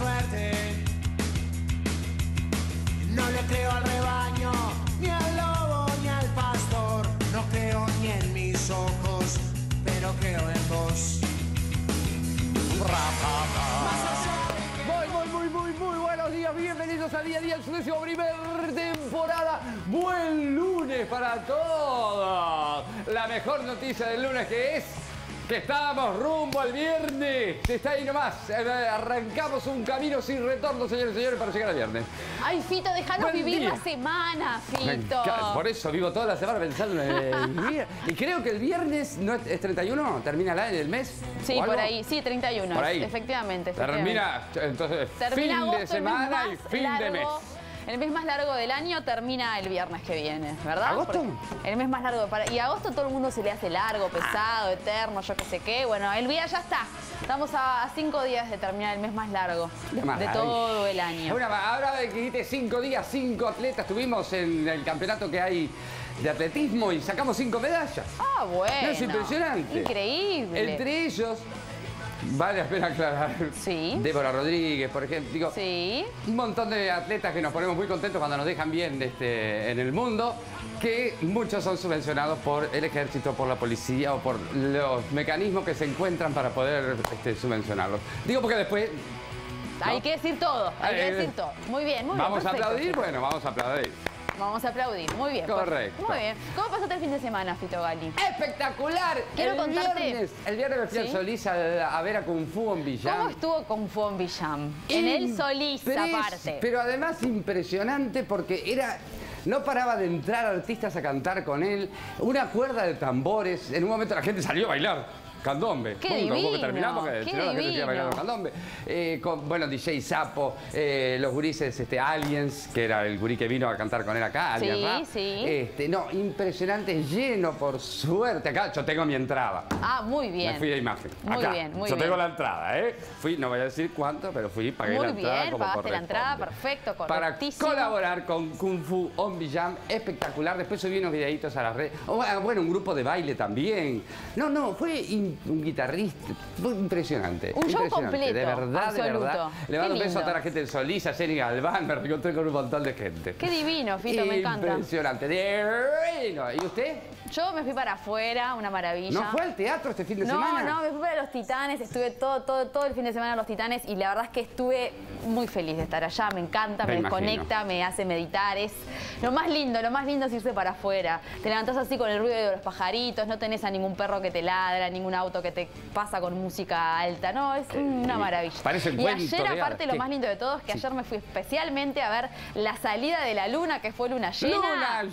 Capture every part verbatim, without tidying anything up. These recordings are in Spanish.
suerte. No le creo al rebaño, ni al lobo, ni al pastor. No creo ni en mis ojos, pero creo en vos. Muy, muy, muy, muy, muy buenos días. Bienvenidos a Día a Día en su décimo primer temporada. Buen lunes para todos. La mejor noticia del lunes que es que estábamos rumbo al viernes. Está ahí nomás. Arrancamos un camino sin retorno, señores y señores, para llegar al viernes. Ay, Fito, déjanos Buen vivir día. la semana, Fito. Por eso vivo toda la semana pensando en el viernes. Y creo que el viernes no es, es treinta y uno, termina la, el mes. Sí, por ahí, sí, treinta y uno. Por ahí. Efectivamente, efectivamente. Termina, entonces, Termina fin agosto, de el semana y mes más fin largo, de mes. El mes más largo del año termina el viernes que viene, ¿verdad? ¿Agosto? Porque el mes más largo. Para, y agosto todo el mundo se le hace largo, pesado, eterno, yo qué sé qué. Bueno, el día ya está. Estamos a, a cinco días de terminar el mes más largo De más, de ay. todo el año. Bueno, ahora que dijiste cinco días, cinco atletas, tuvimos en el campeonato que hay de atletismo y sacamos cinco medallas. Ah, bueno. ¿No es impresionante? Increíble. Entre ellos, vale la pena aclarar, Sí. Débora Rodríguez, por ejemplo, digo, Sí. un montón de atletas que nos ponemos muy contentos cuando nos dejan bien este, en el mundo, que muchos son subvencionados por el ejército, por la policía o por los mecanismos que se encuentran para poder este, subvencionarlos. Digo porque después... Hay ¿no? que decir todo, hay que Eh, decir todo. Muy bien, muy bien. ¿Vamos a perfecto. aplaudir? Bueno, vamos a aplaudir. Vamos a aplaudir, muy bien. Correcto. Muy bien. ¿Cómo pasaste el fin de semana, Fito Gali? ¡Espectacular! Quiero el contarte- Viernes, el viernes me fui al ¿Sí? Solís a, a ver a Kung Fu en Villán. ¿Cómo estuvo Kung Fu en Villam? En el Solís, Impres- aparte. Pero además impresionante porque era... No paraba de entrar artistas a cantar con él. Una cuerda de tambores. En un momento la gente salió a bailar. Candombe. ¡Qué Punto. Hubo que divino! terminar porque ¡Qué si no la gente sigue divino! bailando candombe. Eh, con, bueno, D J Sapo, eh, los gurises este, Aliens, que era el gurí que vino a cantar con él acá. Sí, Aliens Rap. sí. Este, no, impresionante, lleno por suerte. Acá yo tengo mi entrada. Ah, muy bien. Me fui de imagen. Muy Acá. bien, muy Yo bien. tengo la entrada, ¿eh? Fui, no voy a decir cuánto, pero fui, pagué Muy la entrada bien, como pagaste la entrada, corresponde. perfecto, Para correctísimo. colaborar con Kung Fu on Villam, espectacular. Después subí unos videitos a las redes. Oh, bueno, un grupo de baile también. No, no, fue in- un guitarrista. Fue impresionante. Un show impresionante. completo, De verdad, de absoluto. verdad. Le Qué mando un beso lindo. a toda la gente del Solís, a Jenny Galván. Me reencontré con un montón de gente. Qué divino, Fito, me encanta. Impresionante. Divino. ¿Y usted? Yo me fui para afuera, una maravilla. ¿No fue al teatro este fin de No, semana? no, me fui para los Titanes, estuve todo, todo, todo el fin de semana en los Titanes y la verdad es que estuve muy feliz de estar allá, me encanta, me, Me desconecta, imagino. me hace meditar, es lo más lindo, lo más lindo es irse para afuera. Te levantás así con el ruido de los pajaritos, no tenés a ningún perro que te ladra, ningún auto que te pasa con música alta, no, es una maravilla. Parece un y cuento ayer, de aparte, hadas. lo ¿Qué? más lindo de todo es que ayer me fui especialmente a ver la salida de la luna, que fue luna llena. ¡Luna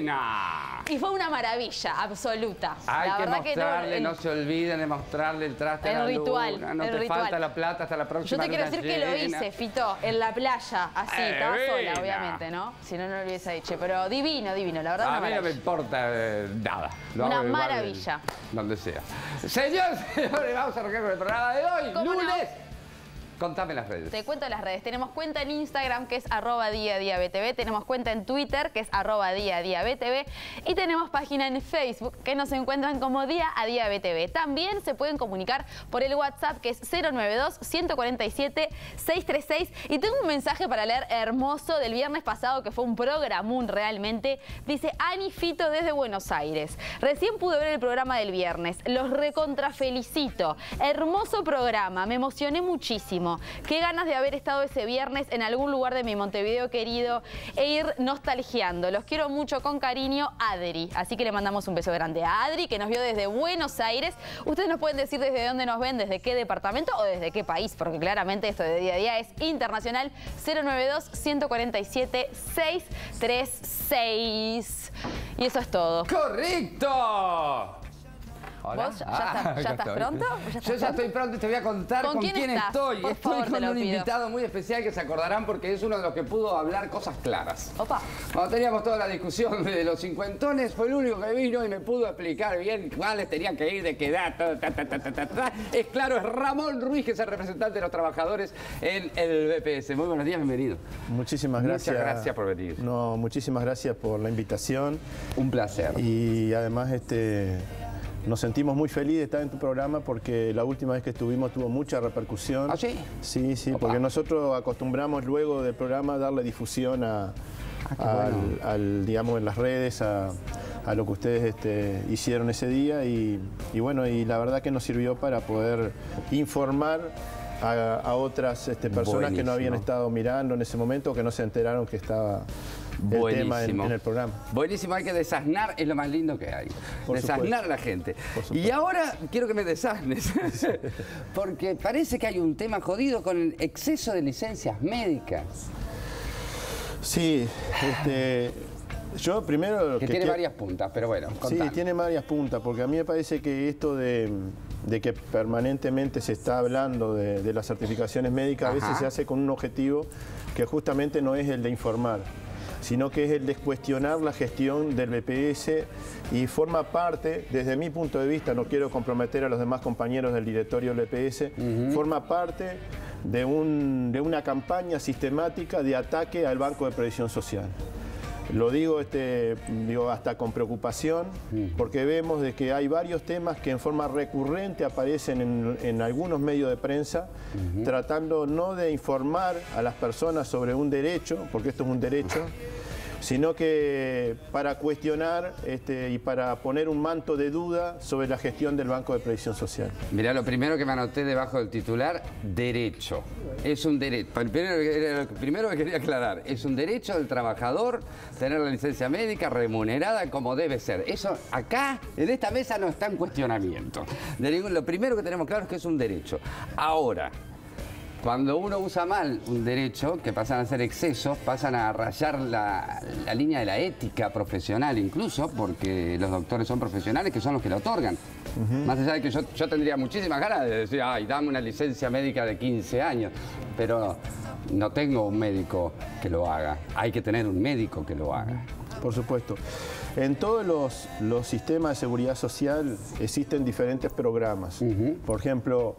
llena! Y fue una maravilla, absoluta. Hay la que verdad mostrarle, que no, no se olviden de mostrarle el traste El a la ritual, luna. No el te ritual. falta la plata hasta la Yo próxima te quiero luna decir que lo llena. hice, Fito, en la playa, así, Eh, estaba sola, divina. obviamente, ¿no? Si no, no lo hubiese dicho. Pero divino, divino, la verdad, A una mí no me maravilla. importa eh, nada. Lo Una hago igual maravilla. en- Donde sea. Señores, señores, vamos a arrancar con el programa de hoy, ¿Cómo no? lunes. Contame las redes. Te cuento las redes. Tenemos cuenta en Instagram, que es arroba día a día B T V. Tenemos cuenta en Twitter, que es arroba día a día B T V. Y tenemos página en Facebook, que nos encuentran como Día a Día B T V. También se pueden comunicar por el WhatsApp, que es cero nueve dos, uno cuatro siete, seis tres seis. Y tengo un mensaje para leer hermoso del viernes pasado, que fue un programón realmente. Dice Ani Fito desde Buenos Aires. Recién pude ver el programa del viernes. Los recontrafelicito. Hermoso programa. Me emocioné muchísimo. Qué ganas de haber estado ese viernes en algún lugar de mi Montevideo querido e ir nostalgiando. Los quiero mucho, con cariño, Adri. Así que le mandamos un beso grande a Adri, que nos vio desde Buenos Aires. Ustedes nos pueden decir desde dónde nos ven, desde qué departamento o desde qué país, porque claramente esto de día a día es internacional. cero nueve dos, uno cuatro siete, seis tres seis. Y eso es todo. ¡Correcto! Hola. ¿Vos ya, Ah, estás, ya acá estás estoy. pronto? ¿Ya estás Yo ya pronto? estoy pronto y te voy a contar ¿Con con, quién quién estás? estoy. Por estoy favor, te con lo un pido. invitado muy especial que se acordarán porque es uno de los que pudo hablar cosas claras. Opa. Cuando teníamos toda la discusión de los cincuentones, fue el único que vino y me pudo explicar bien cuáles tenían que ir, de qué edad, ta, ta, ta, ta, ta, ta, ta. Es claro, es Ramón Ruiz, que es el representante de los trabajadores en el B P S. Muy buenos días, bienvenido. Muchísimas Muchas gracias. gracias por venir. No, muchísimas gracias por la invitación Un placer. y además este nos sentimos muy felices de estar en tu programa porque la última vez que estuvimos tuvo mucha repercusión. ¿Ah, sí? Sí, sí, Opa. porque nosotros acostumbramos luego del programa darle difusión a, Ah, al, bueno. al, digamos, en las redes, a, a lo que ustedes este, hicieron ese día y, y bueno, y la verdad que nos sirvió para poder informar a, a otras este, personas Buenísimo. que no habían estado mirando en ese momento, que no se enteraron que estaba el tema en, en el programa. Buenísimo, hay que desasnar, es lo más lindo que hay. Por desasnar supuesto. a la gente. Por Y supuesto. ahora quiero que me desasnes. Porque parece que hay un tema jodido con el exceso de licencias médicas. Sí, este, yo primero... Que, tiene que- varias puntas, pero bueno, Sí, contame. tiene varias puntas, porque a mí me parece que esto de, de que permanentemente se está hablando de, de las certificaciones médicas, a Ajá. veces se hace con un objetivo que justamente no es el de informar, sino que es el de cuestionar la gestión del B P S y forma parte, desde mi punto de vista, no quiero comprometer a los demás compañeros del directorio del B P S, forma parte de, un, de una campaña sistemática de ataque al Banco de Previsión Social. Lo digo, este, digo hasta con preocupación, porque vemos de que hay varios temas que en forma recurrente aparecen en, en algunos medios de prensa, uh-huh. tratando no de informar a las personas sobre un derecho, porque esto es un derecho, sino que para cuestionar este, y para poner un manto de duda sobre la gestión del Banco de Previsión Social. Mirá, lo primero que me anoté debajo del titular, derecho. Es un derecho. Primero, lo primero que quería aclarar, es un derecho del trabajador tener la licencia médica remunerada como debe ser. Eso acá, en esta mesa, no está en cuestionamiento. De ningún, lo primero que tenemos claro es que es un derecho. Ahora, cuando uno usa mal un derecho, que pasan a ser excesos, pasan a rayar la, la línea de la ética profesional incluso, porque los doctores son profesionales que son los que la otorgan. Uh-huh. Más allá de que yo, yo tendría muchísimas ganas de decir, ay, dame una licencia médica de quince años, pero no tengo un médico que lo haga. Hay que tener un médico que lo haga. Por supuesto. En todos los, los sistemas de seguridad social existen diferentes programas. Uh-huh. Por ejemplo,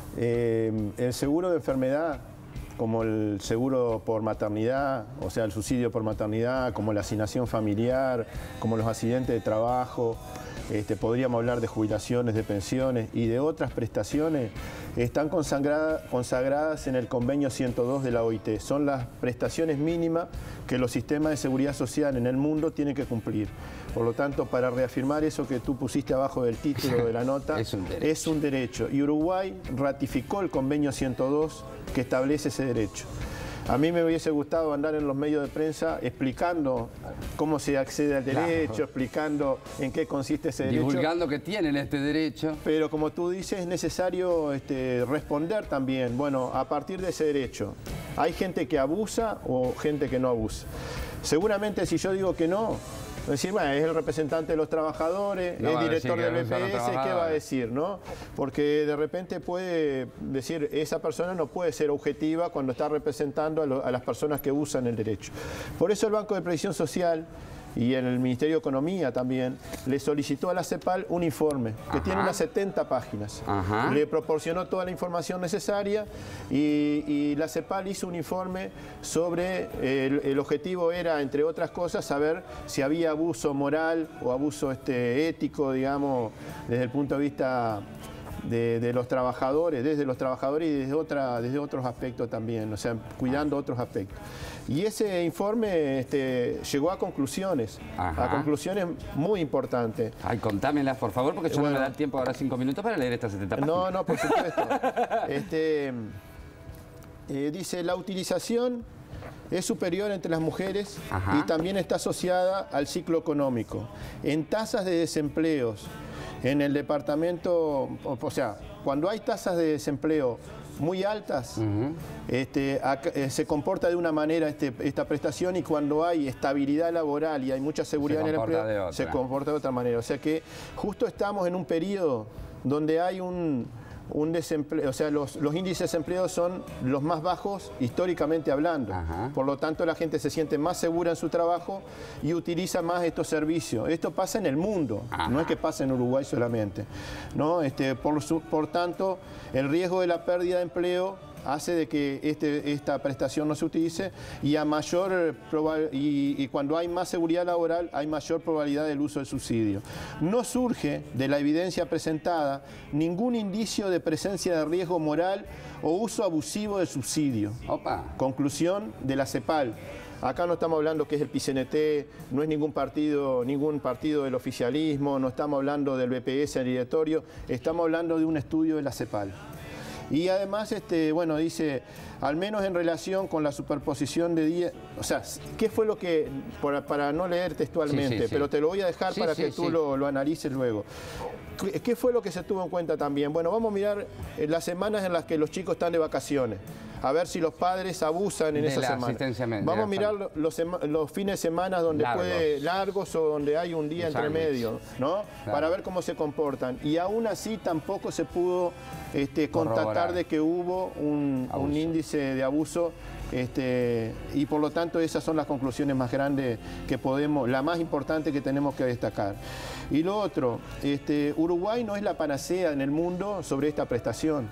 eh, el seguro de enfermedad, como el seguro por maternidad, o sea, el subsidio por maternidad, como la asignación familiar, como los accidentes de trabajo, este, podríamos hablar de jubilaciones, de pensiones y de otras prestaciones, están consagradas, consagradas en el convenio ciento dos de la O I T. Son las prestaciones mínimas que los sistemas de seguridad social en el mundo tienen que cumplir. Por lo tanto, para reafirmar eso que tú pusiste abajo del título de la nota, es, un derecho. es un derecho. Y Uruguay ratificó el convenio ciento dos que establece ese derecho. A mí me hubiese gustado andar en los medios de prensa explicando cómo se accede al derecho, claro. explicando en qué consiste ese derecho. Divulgando que tienen este derecho. Pero como tú dices, es necesario este, responder también. Bueno, a partir de ese derecho, ¿hay gente que abusa o gente que no abusa? Seguramente si yo digo que no, decir, bueno, es el representante de los trabajadores, no es director del B P S, ¿qué va a decir? decir, no? Porque de repente puede decir, esa persona no puede ser objetiva cuando está representando a, lo, a las personas que usan el derecho. Por eso el Banco de Previsión Social y en el Ministerio de Economía también, le solicitó a la CEPAL un informe que Ajá. tiene unas setenta páginas. Ajá. Le proporcionó toda la información necesaria y, y la CEPAL hizo un informe sobre, el, el objetivo era, entre otras cosas, saber si había abuso moral o abuso este, ético, digamos, desde el punto de vista de, de los trabajadores, desde los trabajadores y desde, otra, desde otros aspectos también, o sea, cuidando otros aspectos. Y ese informe este, llegó a conclusiones, Ajá. a conclusiones muy importantes. Ay, contámelas, por favor, porque yo bueno, no me da tiempo ahora cinco minutos para leer estas setenta páginas. No, no, por supuesto. este, eh, dice, la utilización es superior entre las mujeres Ajá. y también está asociada al ciclo económico. En tasas de desempleo, en el departamento, o sea, cuando hay tasas de desempleo muy altas, uh-huh. este, acá, eh, se comporta de una manera este, esta prestación y cuando hay estabilidad laboral y hay mucha seguridad en el empleo, se comporta de otra manera. O sea que justo estamos en un periodo donde hay un, un desempleo, o sea, los, los índices de desempleo son los más bajos históricamente hablando. Uh-huh. Por lo tanto, la gente se siente más segura en su trabajo y utiliza más estos servicios. Esto pasa en el mundo, uh-huh. no es que pasa en Uruguay solamente, ¿no? Este, por, su, por tanto, el riesgo de la pérdida de empleo hace de que este, esta prestación no se utilice y, a mayor y, y cuando hay más seguridad laboral hay mayor probabilidad del uso del subsidio. No surge de la evidencia presentada ningún indicio de presencia de riesgo moral o uso abusivo del subsidio. Opa. Conclusión de la CEPAL. Acá no estamos hablando que es el P I C N T, no es ningún partido, ningún partido del oficialismo, no estamos hablando del B P S, el directorio, estamos hablando de un estudio de la CEPAL. Y además, este, bueno, dice, al menos en relación con la superposición de días, o sea, ¿qué fue lo que, para, para no leer textualmente, sí, sí, pero sí. te lo voy a dejar sí, para sí, que tú sí. lo, lo analices luego. ¿Qué fue lo que se tuvo en cuenta también? Bueno, vamos a mirar las semanas en las que los chicos están de vacaciones, a ver si los padres abusan en de esas semanas. Vamos a mirar los, los fines de semana donde largos. puede largos o donde hay un día entre medio, ¿no? Claro. Para ver cómo se comportan. Y aún así tampoco se pudo este, constatar de que hubo un, un índice de abuso. Este, y por lo tanto esas son las conclusiones más grandes que podemos, la más importante que tenemos que destacar. Y lo otro, este, Uruguay no es la panacea en el mundo sobre esta prestación.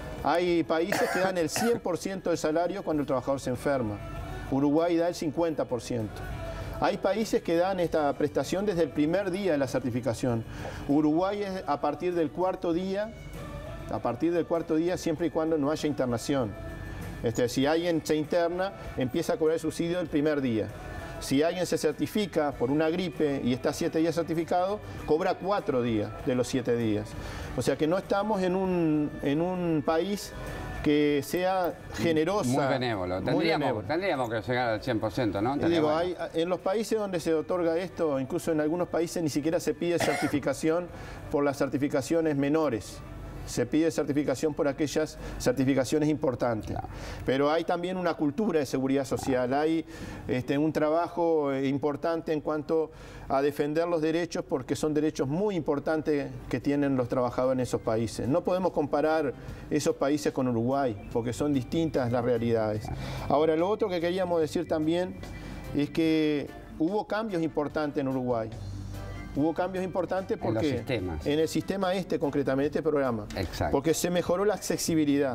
Hay países que dan el cien por ciento del salario cuando el trabajador se enferma. Uruguay da el cincuenta por ciento. Hay países que dan esta prestación desde el primer día de la certificación. Uruguay es a partir del cuarto día, a partir del cuarto día siempre y cuando no haya internación. Este, si alguien se interna, empieza a cobrar el subsidio el primer día. Si alguien se certifica por una gripe y está siete días certificado, cobra cuatro días de los siete días. O sea que no estamos en un, en un país que sea generosa. Muy benévolo. Tendríamos, muy benévolo. tendríamos que llegar al cien por ciento, ¿no? Digo, hay, en los países donde se otorga esto, incluso en algunos países ni siquiera se pide certificación por las certificaciones menores. Se pide certificación por aquellas certificaciones importantes. Claro. Pero hay también una cultura de seguridad social, hay este, un trabajo importante en cuanto a defender los derechos, porque son derechos muy importantes que tienen los trabajadores en esos países. No podemos comparar esos países con Uruguay, porque son distintas las realidades. Ahora, lo otro que queríamos decir también es que hubo cambios importantes en Uruguay. Hubo cambios importantes porque en, los sistemas. en el sistema este, concretamente, este programa. Exacto. Porque se mejoró la accesibilidad.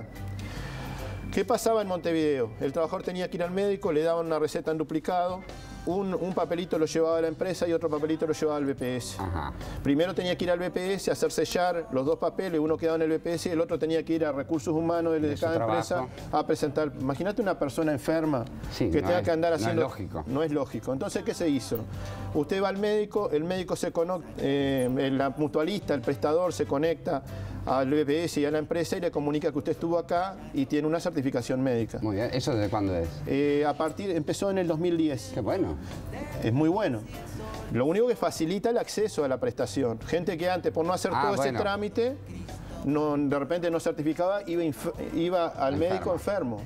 ¿Qué pasaba en Montevideo? El trabajador tenía que ir al médico, le daban una receta en duplicado, un, un papelito lo llevaba a la empresa y otro papelito lo llevaba al B P S. Ajá. Primero tenía que ir al B P S, hacer sellar los dos papeles, uno quedaba en el B P S y el otro tenía que ir a recursos humanos de, de cada empresa a presentar. Imagínate una persona enferma sí, que no tenga es, que andar haciendo... No es lógico. No es lógico. Entonces, ¿qué se hizo? Usted va al médico, el médico se conecta, eh, el mutualista, el prestador se conecta al B P S y a la empresa y le comunica que usted estuvo acá y tiene una certificación médica. Muy bien. ¿Eso desde cuándo es? Eh, a partir, empezó en el dos mil diez. Qué bueno. Es muy bueno. Lo único que facilita el acceso a la prestación. Gente que antes, por no hacer ah, todo bueno. ese trámite, no, de repente no certificaba, iba, iba al enfermo. médico enfermo.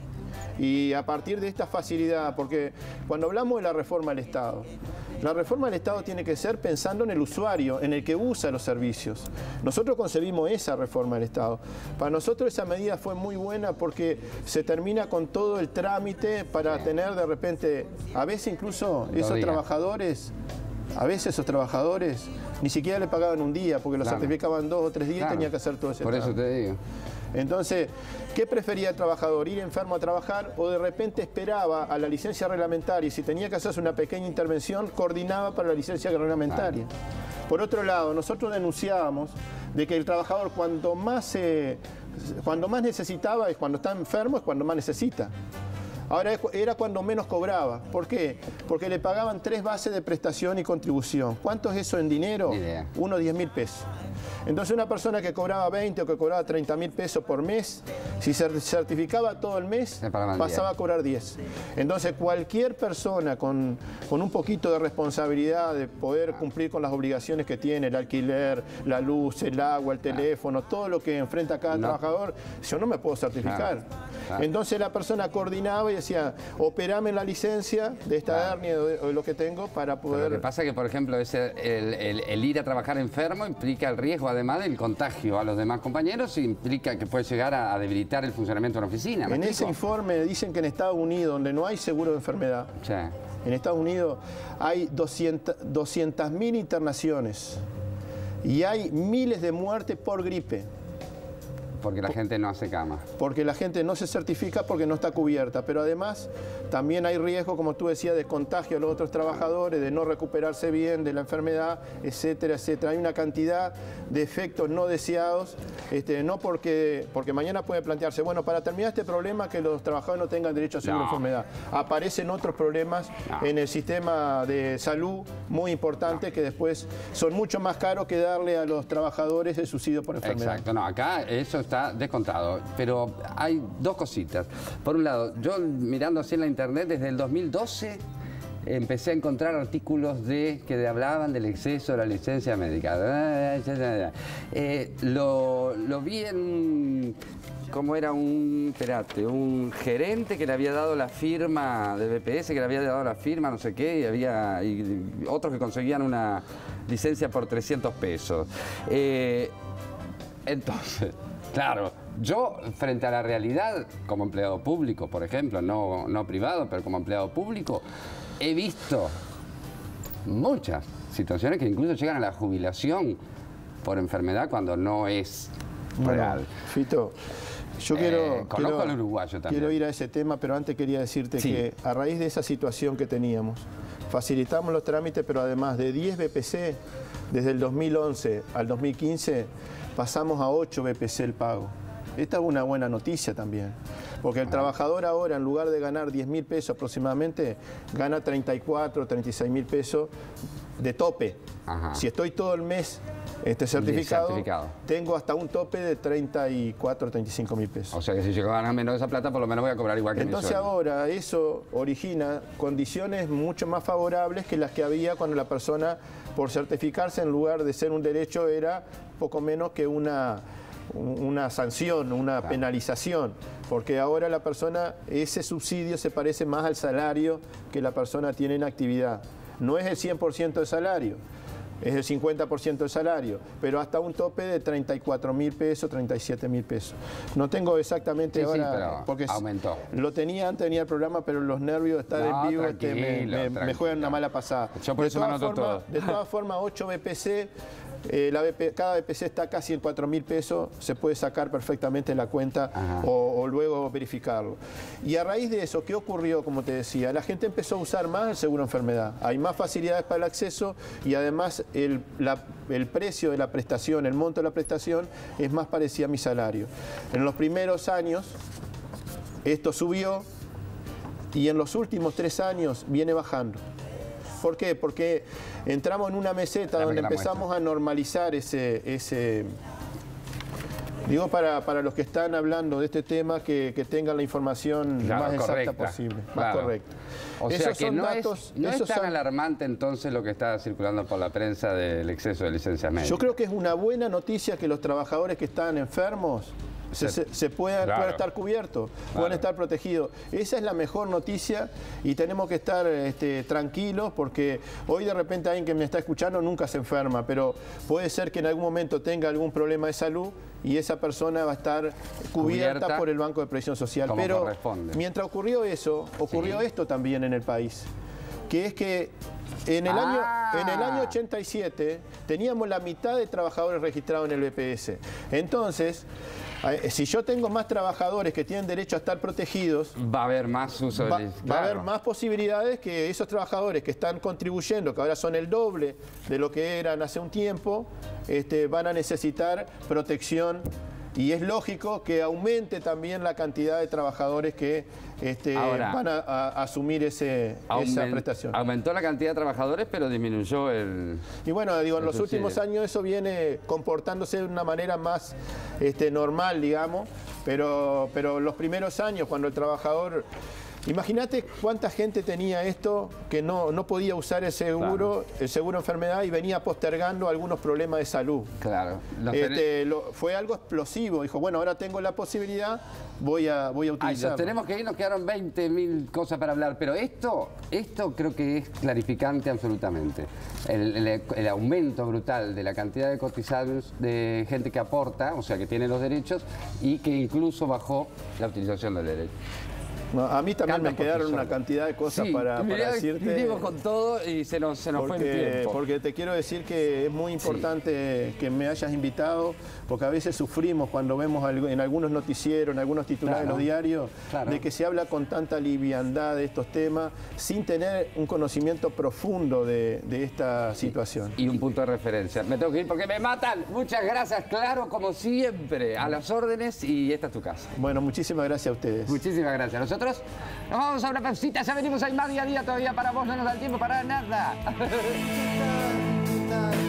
Y a partir de esta facilidad, porque cuando hablamos de la reforma del Estado, la reforma del Estado tiene que ser pensando en el usuario, en el que usa los servicios. Nosotros concebimos esa reforma del Estado. Para nosotros esa medida fue muy buena porque se termina con todo el trámite para sí. tener de repente, a veces incluso Lo esos diga. trabajadores, a veces esos trabajadores ni siquiera le pagaban un día porque lo claro. certificaban dos o tres días claro. y tenía que hacer todo ese Por trámite. eso te digo. Entonces, ¿qué prefería el trabajador? ¿Ir enfermo a trabajar o de repente esperaba a la licencia reglamentaria y si tenía que hacerse una pequeña intervención, coordinaba para la licencia reglamentaria? Ah. Por otro lado, nosotros denunciábamos de que el trabajador cuando más, eh, cuando más necesitaba, es cuando está enfermo, es cuando más necesita. Ahora era cuando menos cobraba. ¿Por qué? Porque le pagaban tres bases de prestación y contribución. ¿Cuánto es eso en dinero? Uno, diez mil pesos. Entonces una persona que cobraba veinte o que cobraba treinta mil pesos por mes, si se certificaba todo el mes, pasaba a cobrar diez. Entonces cualquier persona con, con un poquito de responsabilidad de poder cumplir con las obligaciones que tiene, el alquiler, la luz, el agua, el teléfono, todo lo que enfrenta cada no. trabajador, yo no me puedo certificar. Claro. Entonces la persona coordinaba y decía, operame la licencia de esta claro. hernia o de, o de lo que tengo para poder... Pero lo que pasa es que, por ejemplo, ese, el, el, el ir a trabajar enfermo implica el riesgo, además del contagio a los demás compañeros, implica que puede llegar a, a debilitar el funcionamiento de la oficina. En ese informe dicen que en Estados Unidos, donde no hay seguro de enfermedad, sí. en Estados Unidos hay doscientas mil internaciones y hay miles de muertes por gripe. Porque la gente no hace cama. Porque la gente no se certifica porque no está cubierta, pero además también hay riesgo, como tú decías, de contagio a los otros trabajadores, de no recuperarse bien de la enfermedad, etcétera, etcétera. Hay una cantidad de efectos no deseados, este, no porque, porque mañana puede plantearse, bueno, para terminar este problema que los trabajadores no tengan derecho a seguro de No. enfermedad. Aparecen otros problemas No. en el sistema de salud muy importantes que después son mucho más caros que darle a los trabajadores el subsidio por enfermedad. Exacto, no, acá eso está descontado, pero hay dos cositas. Por un lado, yo mirando así en la internet desde el dos mil doce empecé a encontrar artículos de que hablaban del exceso de la licencia médica. Eh, lo, lo vi en como era un, espérate, un gerente que le había dado la firma de B P S, que le había dado la firma, no sé qué, y había y otros que conseguían una licencia por trescientos pesos. Eh, entonces, claro, yo frente a la realidad, como empleado público, por ejemplo, no, no privado, pero como empleado público, he visto muchas situaciones que incluso llegan a la jubilación por enfermedad cuando no es real. Bueno, Fito, yo Eh, quiero, conozco quiero, al uruguayo también. quiero ir a ese tema, pero antes quería decirte Sí. que a raíz de esa situación que teníamos, facilitamos los trámites, pero además de diez B P C, desde el dos mil once al dos mil quince, pasamos a ocho B P C el pago. Esta es una buena noticia también, porque el trabajador ahora, en lugar de ganar diez mil pesos aproximadamente, gana treinta y cuatro, treinta y seis mil pesos de tope. Ajá. Si estoy todo el mes este certificado, certificado. tengo hasta un tope de treinta y cuatro, treinta y cinco mil pesos. O sea que si yo gano menos de esa plata, por lo menos voy a cobrar igual que Entonces mi sueldo. ahora eso origina condiciones mucho más favorables que las que había cuando la persona, por certificarse, en lugar de ser un derecho, era poco menos que una, una sanción, una Claro. penalización. Porque ahora la persona, ese subsidio se parece más al salario que la persona tiene en actividad. No es el cien por ciento de salario, es el cincuenta por ciento del salario, pero hasta un tope de treinta y cuatro mil pesos, treinta y siete mil pesos. No tengo exactamente Sí, sí, ahora, pero porque aumentó. lo tenía antes, tenía el programa, pero los nervios de estar No, en vivo este, me, tranquilo, me- me tranquilo. juegan una mala pasada. Yo por de eso me todas anoto formas- todo. De todas formas, ocho B P C, eh, la B P cada B P C está casi en cuatro mil pesos, se puede sacar perfectamente la cuenta Ajá. o, o luego verificarlo. Y a raíz de eso, ¿qué ocurrió? Como te decía, la gente empezó a usar más el seguro enfermedad. Hay más facilidades para el acceso y además el, la- el precio de la prestación, el monto de la prestación es más parecido a mi salario. En los primeros años esto subió y en los últimos tres años viene bajando. ¿Por qué? Porque entramos en una meseta Dame donde que la empezamos muestre. a normalizar ese... ese digo para, para los que están hablando de este tema que, que tengan la información Claro, más exacta correcta, posible, más claro. correcta. O sea Esos que son no, datos- es, no es esos tan son- alarmante entonces lo que está circulando por la prensa del exceso de licencias médicas. Yo creo que es una buena noticia que los trabajadores que están enfermos se, Se- se- se puedan, Claro. puedan estar cubiertos, puedan Claro. estar protegidos. Esa es la mejor noticia y tenemos que estar este, tranquilos porque hoy de repente alguien que me está escuchando nunca se enferma, pero puede ser que en algún momento tenga algún problema de salud y esa persona va a estar cubierta, Cubierta por el Banco de Previsión Social. como Pero corresponde. mientras ocurrió eso, ocurrió Sí. esto también en el país, que es que en el, Ah. año, en el año ochenta y siete teníamos la mitad de trabajadores registrados en el B P S. Entonces, eh, si yo tengo más trabajadores que tienen derecho a estar protegidos, Va a haber más uso de va, lic- va a haber claro. más posibilidades que esos trabajadores que están contribuyendo, que ahora son el doble de lo que eran hace un tiempo, este, van a necesitar protección. Y es lógico que aumente también la cantidad de trabajadores que este, Ahora, van a, a asumir ese, esa Aumen- prestación. Aumentó la cantidad de trabajadores, pero disminuyó el... Y bueno, digo, en los Eso sí. últimos años eso viene comportándose de una manera más este, normal, digamos, pero, pero los primeros años, cuando el trabajador... Imagínate cuánta gente tenía esto que no, no podía usar el seguro, el seguro enfermedad y venía postergando algunos problemas de salud. Claro. Los ten- Este, lo- fue algo explosivo. Dijo, bueno, ahora tengo la posibilidad, voy a, voy a Ay, utilizarlo. nos tenemos que ir, nos quedaron veinte mil cosas para hablar, pero esto, esto creo que es clarificante absolutamente. El, el- el aumento brutal de la cantidad de cotizados, de gente que aporta, o sea, que tiene los derechos, y que incluso bajó la utilización del derecho. No, a mí también Canta me por quedaron ti una solo. cantidad de cosas Sí, para, para mirá, decirte. dimos con todo y se nos, se nos fue el Porque, tiempo. porque te quiero decir que es muy importante que me hayas invitado, porque a veces sufrimos cuando vemos algo- en algunos noticieros, en algunos titulares Claro, de los diarios, claro. de que se habla con tanta liviandad de estos temas, sin tener un conocimiento profundo de, de esta situación. Y un punto de referencia. Me tengo que ir porque me matan. Muchas gracias, Claro, como siempre. A las órdenes y esta es tu casa. Bueno, muchísimas gracias a ustedes. Muchísimas gracias. Nosotros nos vamos a una pausita, ya venimos, hay más día a día todavía para vos, no nos da el tiempo para nada. Tal, tal.